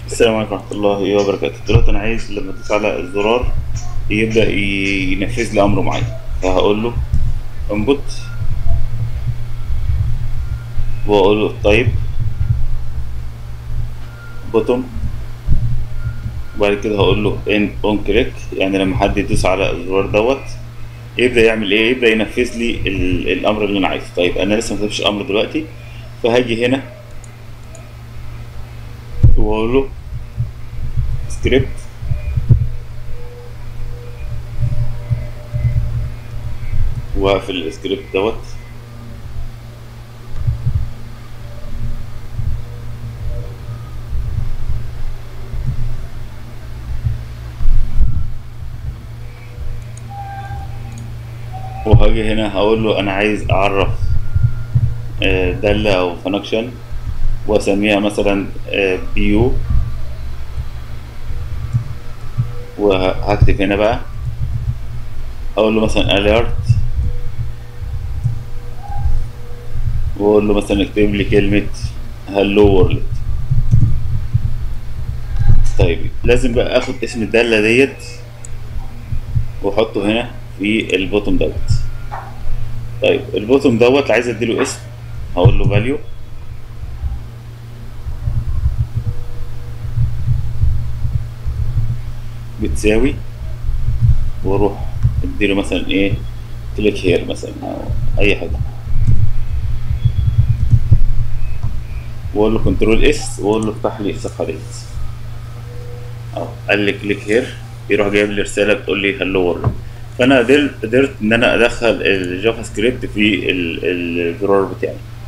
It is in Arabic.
السلام عليكم ورحمة الله وبركاته. دلوقتي أنا عايز لما أدوس على الزرار يبدأ ينفذ لي أمر معين، فهقول له انبوت وأقول له طيب بوتوم، وبعد كده هقول له ان اون كليك، يعني لما حد يدوس على الزرار دوت يبدأ يعمل إيه؟ يبدأ ينفذ لي الأمر اللي أنا عايزه. طيب أنا لسه ما كتبتش الأمر دلوقتي، فهاجي هنا وأقول له سكريبت وأقفل السكريبت دوت. وهاجي هنا هقول له أنا عايز أعرف دالة أو فانكشن وأسميها مثلا بيو، وهكتب هنا بقى أقول له مثلا alert، وأقول له مثلا اكتب لي كلمة هلو وورلد. طيب لازم بقى آخد اسم الدالة ديت وأحطه هنا في البوتوم دوت. طيب البوتوم دوت عايز أديله اسم، هقول له value بتساوي، واروح اديله مثلا ايه كليك هير مثلا او اي حاجه، واقول له كنترول اس واقول له افتح لي الصفحه ديت. اه قال لي كليك هير، يروح جايب لي رساله بتقول لي هلو وورلد. فانا قدرت ان انا ادخل الجافا سكريبت في الزرار بتاعي.